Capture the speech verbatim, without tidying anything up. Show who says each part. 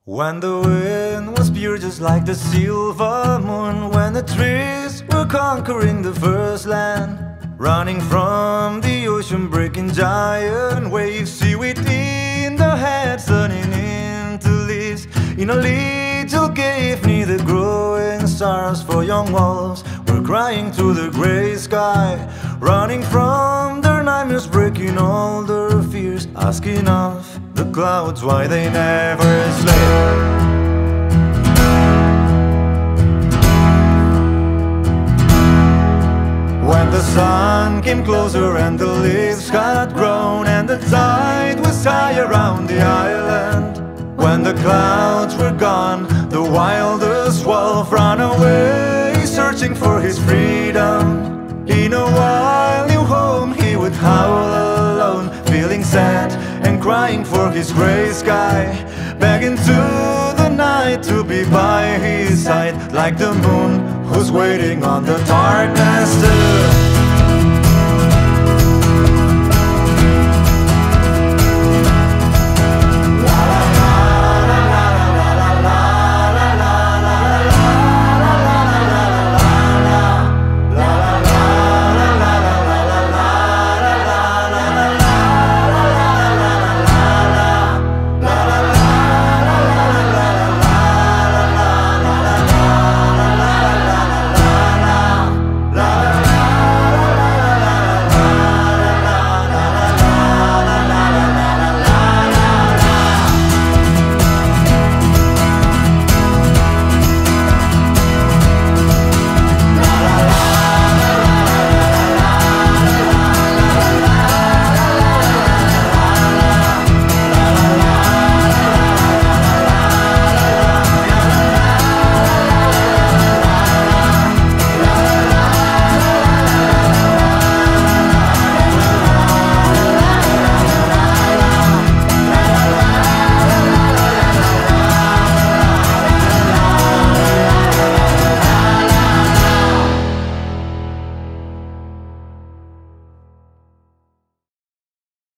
Speaker 1: When the wind was pure just like the silver moon, when the trees were conquering the first land, running from the ocean, breaking giant waves, seaweed in their heads turning into leaves. In a little cave near the growing stars, four young wolves were crying to the grey sky, running from their nightmares, breaking all their fears, asking of the clouds why they never slept. When the sun came closer and the leaves had grown and the tide was high around the island, when the clouds were gone, the wildest wolf ran away, searching for his freedom. In a wild new home he would howl alone, feeling sad and crying for his grey sky, begging to the night to be by his side, like the moon who's waiting on the darkness too.